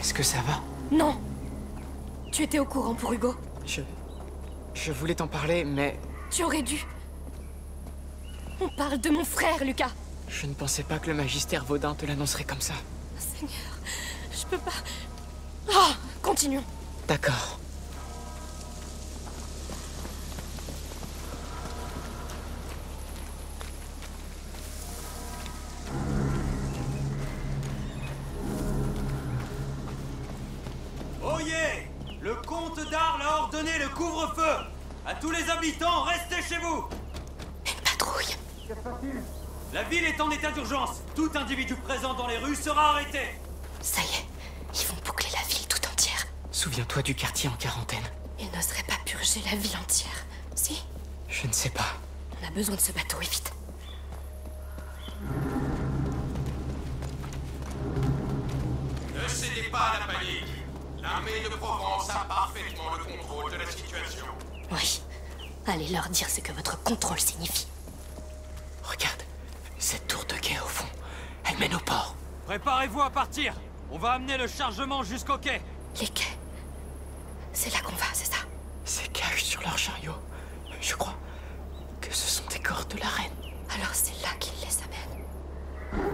Est-ce que ça va? Non. Tu étais au courant pour Hugo. Je voulais t'en parler, mais... Tu aurais dû. On parle de mon frère, Lucas. Je ne pensais pas que le Magister Vaudin te l'annoncerait comme ça. Seigneur, je peux pas... Ah, continuons. D'accord. Oyez! Le comte d'Arles a ordonné le couvre-feu! À tous les habitants, restez chez vous! Une patrouille. La ville est en état d'urgence. Tout individu présent dans les rues sera arrêté. Ça y est, ils vont boucler la ville tout entière. Souviens-toi du quartier en quarantaine. Ils n'oseraient pas purger la ville entière. Si? Je ne sais pas. On a besoin de ce bateau, et vite. Ne cédez pas à la panique. L'armée de Provence a parfaitement le contrôle de la situation. Oui. Allez leur dire ce que votre contrôle signifie. Regarde, cette tour de quai au fond. Elle mène au port. Préparez-vous à partir. On va amener le chargement jusqu'au quai. Les quais. C'est là qu'on va, c'est ça? Ces cages sur leur chariot. Je crois que ce sont des corps de la reine. Alors c'est là qu'ils les amènent.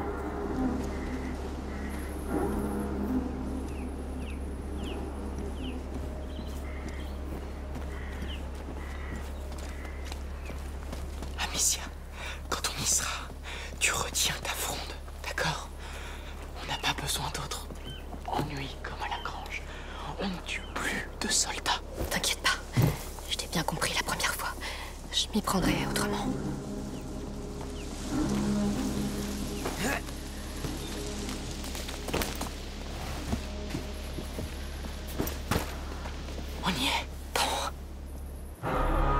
Amicia, quand on y sera, tu retiens ta fronde, d'accord? On n'a pas besoin d'autres ennuis comme à la grange. On ne tue plus de soldats. T'inquiète pas. Je t'ai bien compris la première fois. Je m'y prendrai autrement. On y est. Bon.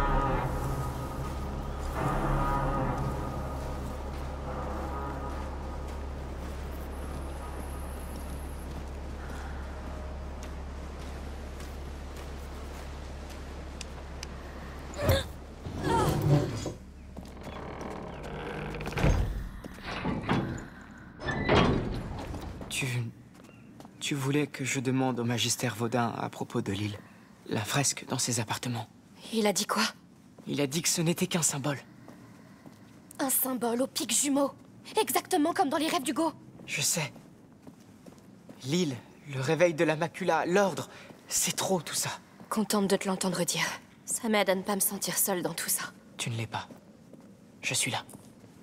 Tu voulais que je demande au Magister Vaudin à propos de l'île. La fresque dans ses appartements. Il a dit quoi? Il a dit que ce n'était qu'un symbole. Un symbole au pic jumeau. Exactement comme dans les rêves d'Hugo. Je sais. L'île, le réveil de la macula, l'ordre, c'est trop tout ça. Contente de te l'entendre dire. Ça m'aide à ne pas me sentir seule dans tout ça. Tu ne l'es pas. Je suis là.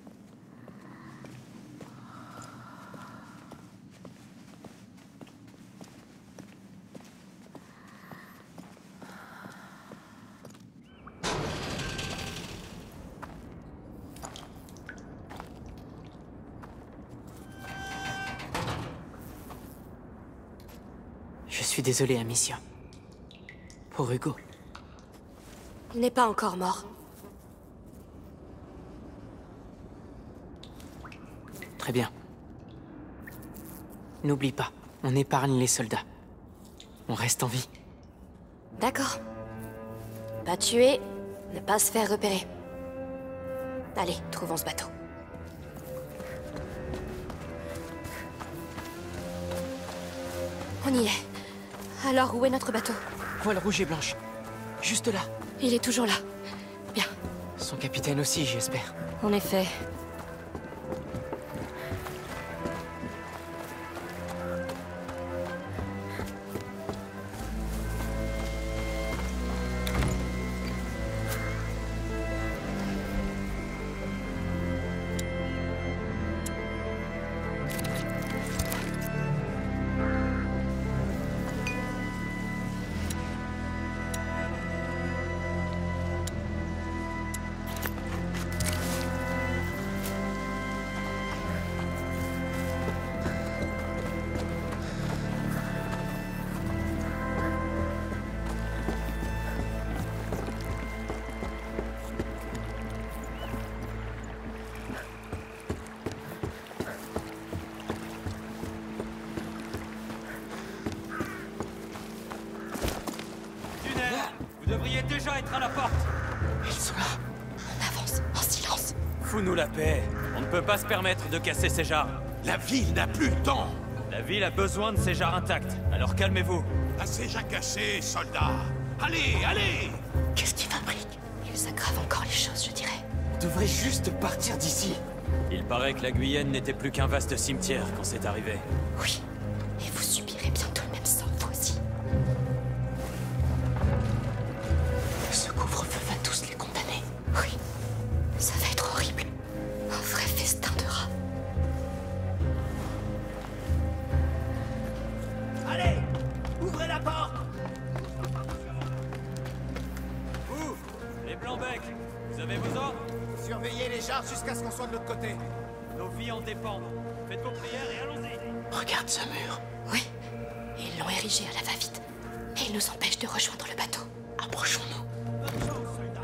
Je suis désolé, Amicia. Pour Hugo. Il n'est pas encore mort. Très bien. N'oublie pas, on épargne les soldats. On reste en vie. D'accord. Pas tuer, ne pas se faire repérer. Allez, trouvons ce bateau. On y est. Alors, où est notre bateau? Voile rouge et blanche. Juste là. Il est toujours là. Bien. Son capitaine aussi, j'espère. En effet. Vous devriez déjà être à la porte. Ils sont là. On avance, en silence. Fous-nous la paix. On ne peut pas se permettre de casser ces jarres. La ville n'a plus le temps. La ville a besoin de ses jarres intacts, alors calmez-vous. Assez jacassé, soldats. Allez, allez! Qu'est-ce qu'ils fabriquent? Ils aggravent encore les choses, je dirais. On devrait juste partir d'ici. Il paraît que la Guyenne n'était plus qu'un vaste cimetière quand c'est arrivé. Oui. Et vous subirez bientôt le même sort, vous aussi. Ce couvre-feu va tous les condamner. Oui. Ça va être horrible. Un vrai festin de rats. Allez! Ouvrez la porte! Vous, les Blancs-Becs, vous avez vos ordres? Surveillez les jarres jusqu'à ce qu'on soit de l'autre côté. Nos vies en dépendent. Faites vos prières et allons-y! Regarde ce mur. Oui. Et ils l'ont érigé à la va-vite. Et ils nous empêchent de rejoindre le bateau. Approchons-nous. Bonne chance, soldats!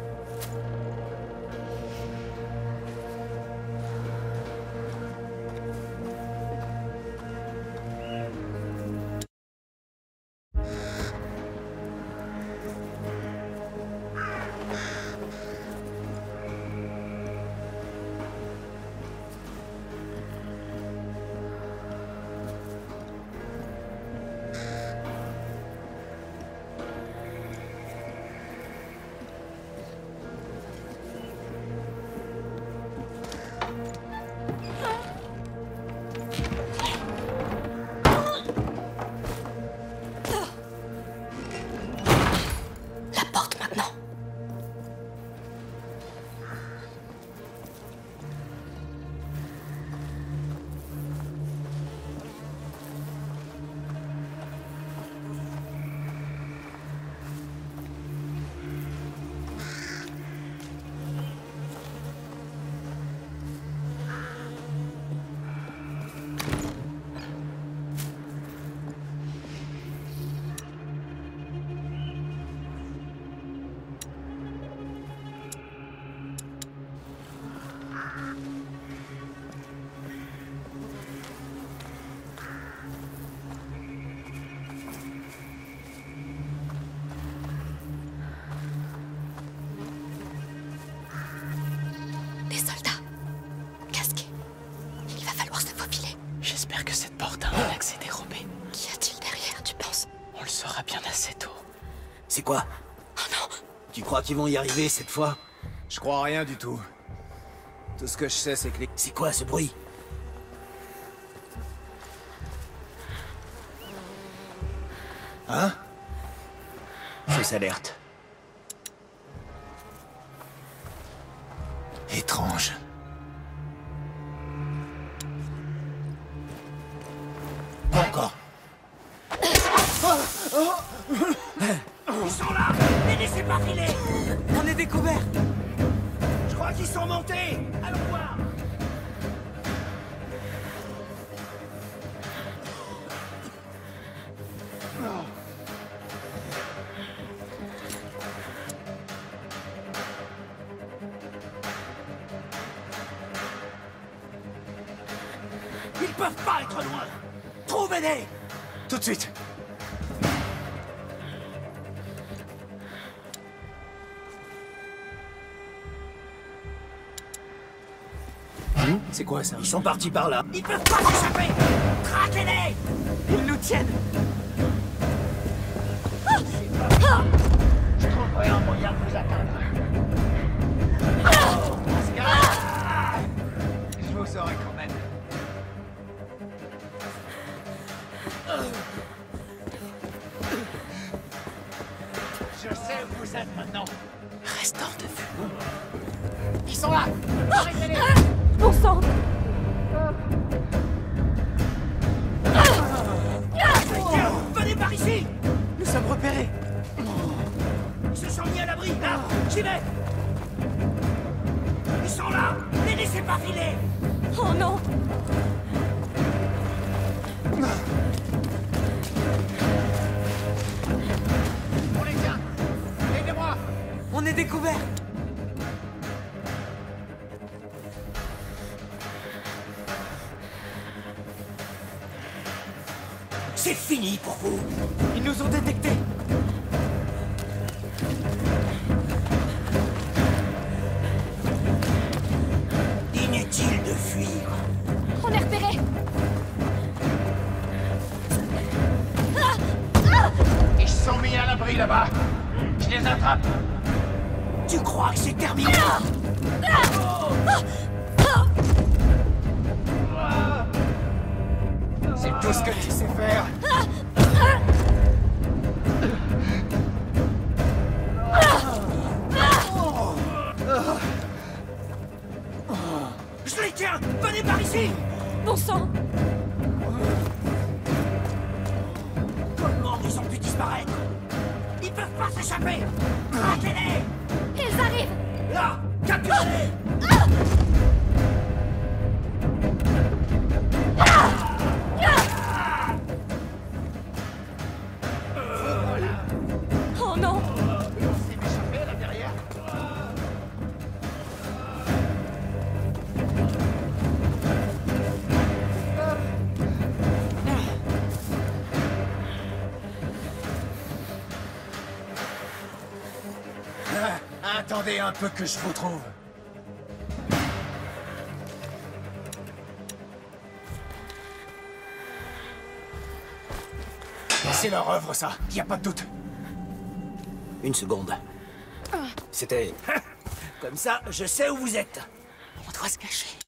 La porte maintenant. Des soldats. Casqués. Il va falloir se faufiler. J'espère que cette porte a un accès dérobé. Qu'y a-t-il derrière, tu penses? On le saura bien assez tôt. C'est quoi? Oh non! Tu crois qu'ils vont y arriver cette fois? Je crois rien du tout. Tout ce que je sais, c'est que les... C'est quoi ce bruit? Hein? Fausse alerte. Étrange. Pas encore. Ils sont là! Les laissez pas filer! On est découvert. Je crois qu'ils sont montés! Allons voir! Ils peuvent pas être loin! Trouvez-les! Tout de suite. C'est quoi ça? Ils sont partis par là. Ils peuvent pas s'échapper! Traquez-les! Ils nous tiennent. Je trouverai un moyen de vous atteindre. Je vous saurai quand même. Je sais où vous êtes maintenant. Reste hors de vue. Ils sont là! Arrêtez-les! Bon sang! Venez par ici! Nous sommes repérés. Ils se sont mis à l'abri! Là! J'y vais! Ils sont là! Les laissez pas filer! Oh non! On les tient! Aidez-moi! On est découvert. C'est fini pour vous! Ils nous ont détectés. Inutile de fuir! On est repérés! mis à l'abri là-bas. Je les attrape. Tu crois que c'est terminé? C'est tout ce que tu sais faire. Je les tiens! Venez par ici! Bon sang! Comment ils ont pu disparaître? Ils peuvent pas s'échapper! Traquez-les! Ils arrivent! Là! Capturez-les! Oh non! Attendez un peu que je vous trouve. C'est leur œuvre, ça. Y a pas de doute. Une seconde. C'était... Comme ça, je sais où vous êtes. On doit se cacher.